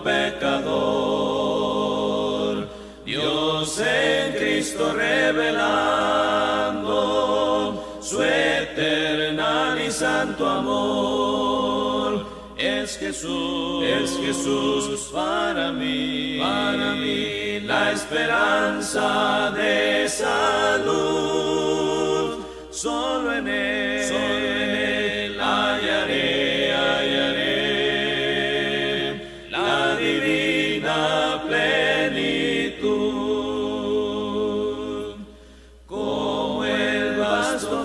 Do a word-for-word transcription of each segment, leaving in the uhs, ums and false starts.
pecador. Dios en Cristo revelando su eterno y santo amor. Es Jesús, es Jesús para mí, para mí la esperanza de salud. Solo en Él, solo en Él hallaré, hallaré la divina plenitud. Como el vasto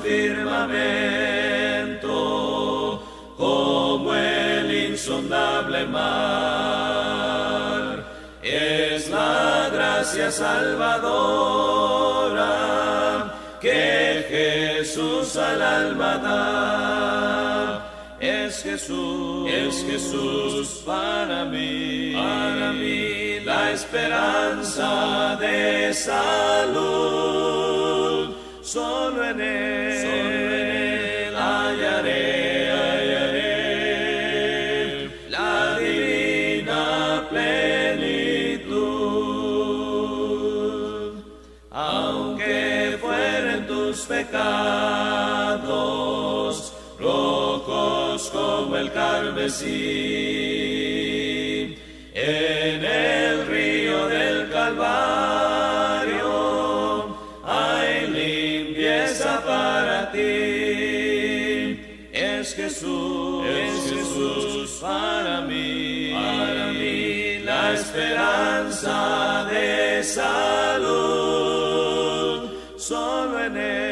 firmamento, como el insondable mar, es la gracia salvadora que Jesús al alma da. Es Jesús, es Jesús para mí, para mí la esperanza de salud. Solo en Él, solo en Él hallaré, hallaré la divina plenitud. Aunque fueren tus pecados rojos como el carmesí, en el río del Calvario hay limpieza para ti. Es Jesús, es Jesús para mí, para mí la esperanza de salud. Solo en Él